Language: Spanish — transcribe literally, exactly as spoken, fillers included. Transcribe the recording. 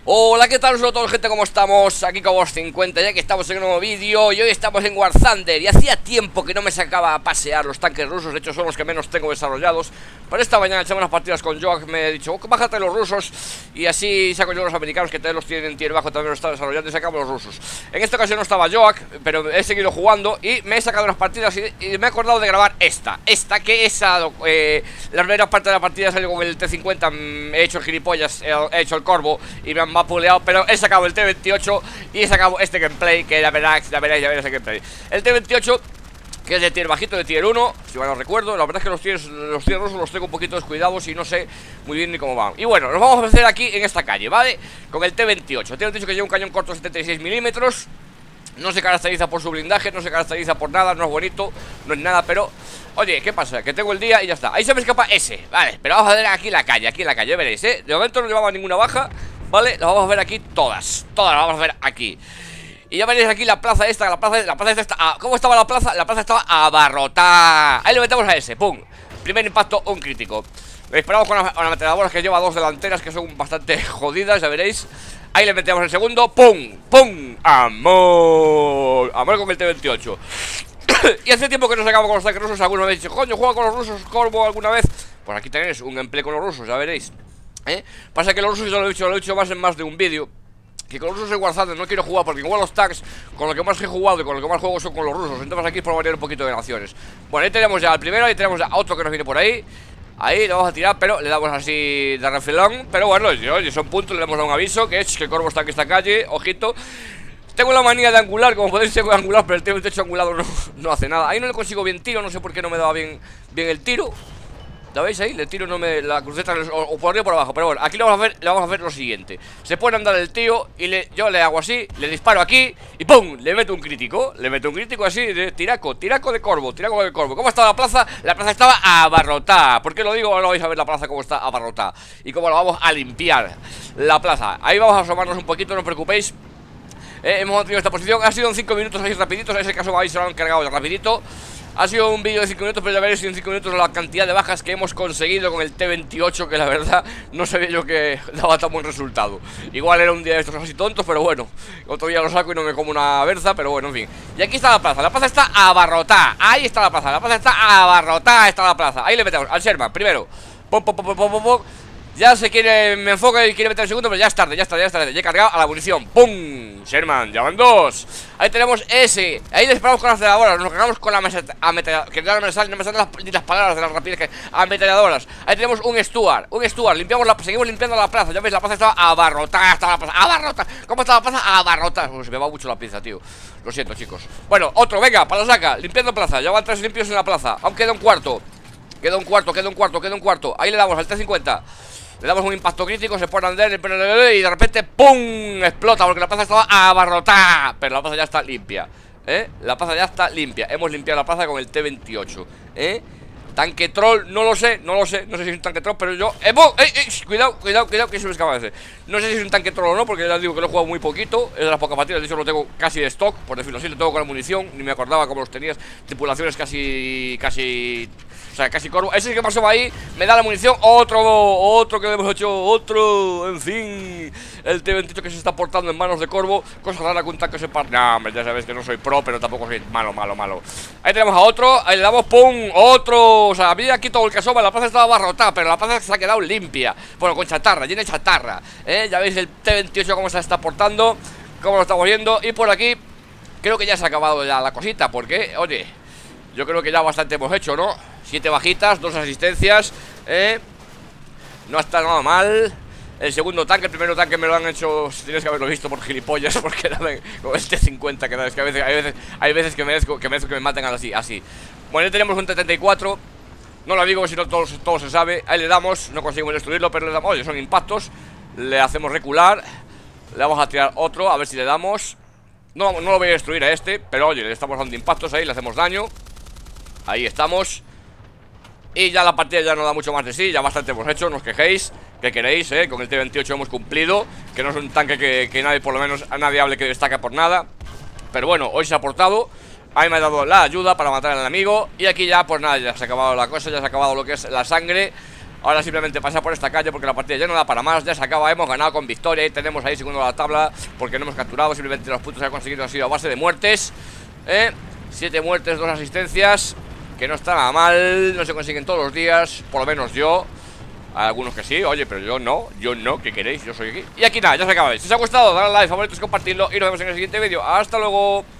Hola, ¿qué tal? Hola a todos, gente, ¿cómo estamos? Aquí con vos cincuenta, ya que estamos en un nuevo vídeo. Y hoy estamos en War Thunder. Y hacía tiempo que no me sacaba a pasear los tanques rusos. De hecho, son los que menos tengo desarrollados. Pero esta mañana echamos unas partidas con Joak. Me he dicho, oh, bájate los rusos. Y así saco yo los americanos, que también los tienen en tier bajo. También los están desarrollando y sacamos los rusos. En esta ocasión no estaba Joak, pero he seguido jugando. Y me he sacado unas partidas y, y me he acordado de grabar esta. Esta que es eh, la primera parte de la partida salió con el T cincuenta. He hecho el gilipollas, he hecho el corvo y me han vapuleado, pero he sacado el T veintiocho y he sacado este gameplay, que ya veráis, ya veréis, ya veréis el gameplay. El T veintiocho, que es de tier bajito, de tier uno, si mal no recuerdo. La verdad es que los tiers, los tier rusos los tengo un poquito descuidados y no sé muy bien ni cómo van. Y bueno, nos vamos a hacer aquí en esta calle, ¿vale? Con el T veintiocho. El T veintiocho que lleva un cañón corto de setenta y seis milímetros. No se caracteriza por su blindaje, no se caracteriza por nada, no es bonito, no es nada, pero... Oye, ¿qué pasa? Que tengo el día y ya está. Ahí se me escapa ese, vale, pero vamos a ver aquí la calle, aquí en la calle, veréis, ¿eh? De momento no llevaba ninguna baja, ¿vale? Las vamos a ver aquí todas, todas las vamos a ver aquí. Y ya veréis aquí la plaza esta, la plaza, la plaza esta está... Ah, ¿cómo estaba la plaza? La plaza estaba abarrotada. Ahí le metemos a ese, pum. Primer impacto, un crítico. Le disparamos con una ametralladora que lleva dos delanteras que son bastante jodidas, ya veréis. Ahí le metemos el segundo, pum, pum. Amor, amor con el T veintiocho. Y hace tiempo que no sacamos con los tanques rusos. Alguna vez dicho, coño, juega con los rusos, Corvo, alguna vez. Pues aquí tenéis un gameplay con los rusos, ya veréis. ¿Eh? Pasa que los rusos, yo lo he dicho, lo he dicho más en más de un vídeo, que con los rusos en War Thunder no quiero jugar, porque igual los tanks, con lo que más he jugado y con lo que más juego son con los rusos. Entonces aquí es por variar un poquito de naciones. Bueno, ahí tenemos ya al primero, ahí tenemos a otro que nos viene por ahí. Ahí le vamos a tirar, pero le damos así de refilón. Pero bueno, oye, son puntos, le hemos dado un aviso, que es que el Corvo está en esta calle, ojito. Tengo la manía de angular, como podéis ser angular, pero el T veintiocho angulado no, no hace nada. Ahí no le consigo bien tiro, no sé por qué no me daba bien, bien el tiro. ¿La veis ahí? Le tiro no me... La cruceta o, o por arriba o por abajo. Pero bueno, aquí le vamos a ver, le vamos a hacer lo siguiente. Se puede andar el tío y le, yo le hago así, le disparo aquí y ¡pum! Le meto un crítico. Le meto un crítico así de tiraco, tiraco de corvo, tiraco de corvo. ¿Cómo estaba la plaza? La plaza estaba abarrotada. ¿Por qué lo digo? Ahora vais a ver la plaza cómo está abarrotada y cómo la vamos a limpiar, la plaza. Ahí vamos a asomarnos un poquito, no os preocupéis. eh, Hemos mantenido esta posición. Ha sido en cinco minutos así rapiditos. En ese caso vais se lo han cargado de rapidito. Ha sido un vídeo de cinco minutos, pero ya veréis en cinco minutos la cantidad de bajas que hemos conseguido con el T veintiocho, que la verdad no sabía yo que daba tan buen resultado. Igual era un día de estos así tontos, pero bueno, otro día lo saco y no me como una berza, pero bueno, en fin. Y aquí está la plaza, la plaza está abarrotada. Ahí está la plaza, la plaza está abarrotada, está la plaza. Ahí le metemos al Sherman, primero. Pum, pum, pum, pum, pum, pum. Ya se quiere, me enfoca y quiere meter el segundo, pero ya es tarde, ya es tarde, ya es tarde. Ya he cargado a la munición. ¡Pum! Sherman, ya van dos. Ahí tenemos ese. Ahí disparamos con las ametralladoras. Nos cargamos con la ametralladora. Que no me salen, no me salen las, las palabras de las rapidez que. Ametralladoras. Ahí tenemos un Stuart. Un Stuart. Limpiamos la, seguimos limpiando la plaza. Ya veis, la plaza estaba abarrotada. Estaba la plaza abarrotada. ¿Cómo está la plaza? Abarrotada. Uy, se me va mucho la pinza, tío. Lo siento, chicos. Bueno, otro, venga, para la saca. Limpiando plaza. Ya van tres limpios en la plaza. Aún queda un cuarto. Queda un cuarto, queda un cuarto, queda un cuarto. Ahí le damos al T cincuenta. Le damos un impacto crítico, se pone a andar y de repente ¡pum! Explota porque la plaza estaba abarrotada. Pero la plaza ya está limpia, ¿eh? La plaza ya está limpia. Hemos limpiado la plaza con el T veintiocho, ¿eh? Tanque troll, no lo sé, no lo sé. No sé si es un tanque troll, pero yo... ¡Eh, ¡eh, eh! Cuidado, cuidado, cuidado, que se me escapa ese. No sé si es un tanque troll o no, porque ya os digo que lo he jugado muy poquito. Es de las pocas partidas, de hecho lo tengo casi de stock. Por decirlo así, lo tengo con la munición. Ni me acordaba cómo los tenías. Tripulaciones casi... casi... O sea, casi corvo. Ese que pasó ahí, me da la munición. Otro, otro que hemos hecho. Otro, en fin. El T veintiocho que se está portando en manos de corvo. Cosa rara que un tanque se parte. No, hombre, ya sabes que no soy pro, pero tampoco soy malo, malo, malo. Ahí tenemos a otro. Ahí le damos, pum, otro. O sea, había aquí todo el que asoma. La plaza estaba abarrotada, pero la plaza se ha quedado limpia. Bueno, con chatarra, llena de chatarra, ¿eh? Ya veis el T veintiocho cómo se está portando, cómo lo estamos viendo. Y por aquí, creo que ya se ha acabado ya la cosita. Porque, oye, yo creo que ya bastante hemos hecho, ¿no? Siete bajitas, dos asistencias, ¿eh? No está nada mal. El segundo tanque, el primero tanque me lo han hecho. Tienes que haberlo visto por gilipollas. Porque nada, con el T cincuenta, que, es que a veces, hay veces, hay veces que merezco, que merezco que me maten así, así. Bueno, ya tenemos un T treinta y cuatro. No lo digo, si no todo, todo se sabe. Ahí le damos, no conseguimos destruirlo, pero le damos, oye, son impactos. Le hacemos recular. Le vamos a tirar otro, a ver si le damos. No, no lo voy a destruir a este, pero oye, le estamos dando impactos ahí, le hacemos daño. Ahí estamos. Y ya la partida ya no da mucho más de sí. Ya bastante hemos hecho, no os quejéis. ¿Qué queréis, eh? Con el T veintiocho hemos cumplido. Que no es un tanque que, que nadie, por lo menos a nadie hable que destaca por nada. Pero bueno, hoy se ha portado. Ahí me ha dado la ayuda para matar al enemigo. Y aquí ya, pues nada, ya se ha acabado la cosa. Ya se ha acabado lo que es la sangre. Ahora simplemente pasar por esta calle porque la partida ya no da para más. Ya se acaba, hemos ganado con victoria y tenemos ahí segundo la tabla porque no hemos capturado. Simplemente los puntos que ha conseguido han sido a base de muertes. ¿Eh? Siete muertes, dos asistencias, que no está nada mal. No se consiguen todos los días, por lo menos yo. Hay algunos que sí, oye, pero yo no. Yo no, ¿qué queréis? Yo soy aquí. Y aquí nada, ya se acaba. Si os ha gustado, dale a like, favoritos, compartirlo y nos vemos en el siguiente vídeo. Hasta luego.